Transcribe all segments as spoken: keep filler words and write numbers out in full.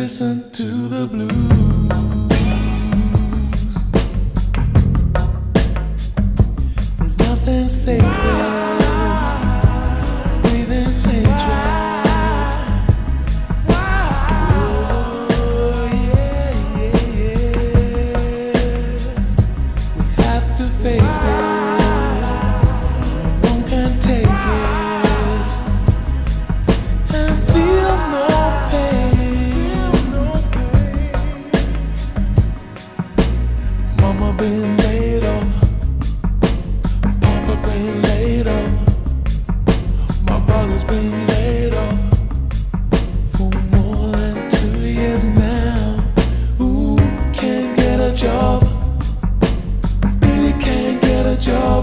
listen to the blues. There's nothing sacred, breathing hatred. Oh yeah, yeah, yeah. We have to face it. No one can take it and feel no pain. Mama been laid off, Papa been laid off, my brother's been laid off for more than two years now. Who can't get a job? Billy can't get a job.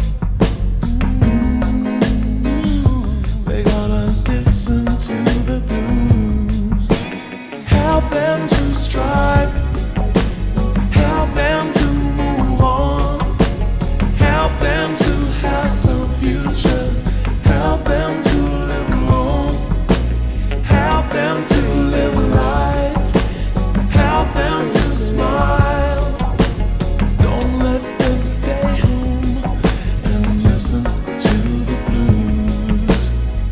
Mm-hmm. They gotta listen to the blues. Help them to strive. Help them to move on. Help them to have some future. Help them to live long. Help them to live life. Help them to smile. Don't let them stay home and listen to the blues.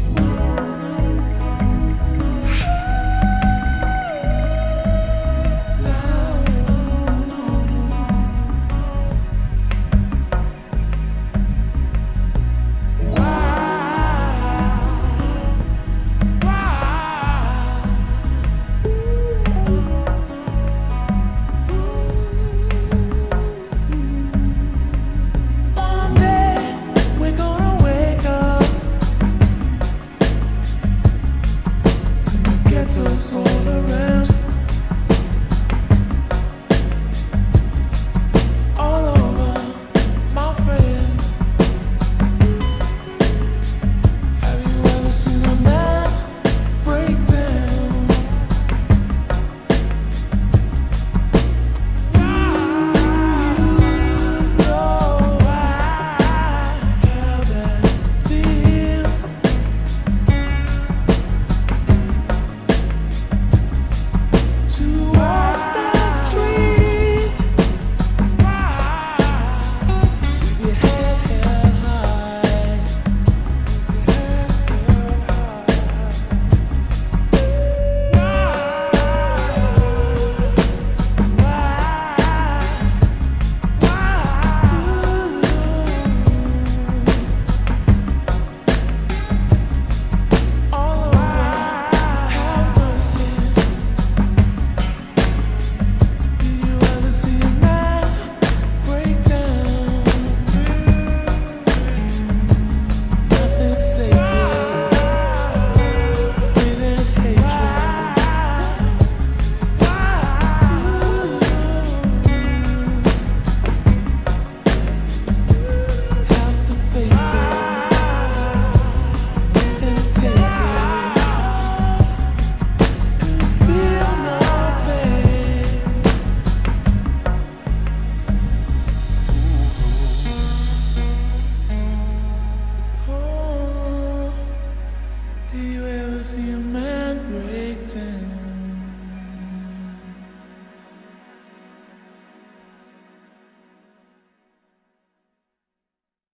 One day we're gonna wake up and the ghetto's all around, all over, my friend. Have you ever seen a man break down? Do you know how that feels? To walk the street with your head held high. All around, have mercy. Do you ever see a man break down? Nothing sacred, breathing hatred. Have to face it and take it and feel no pain. Oh, do you ever see a man break down?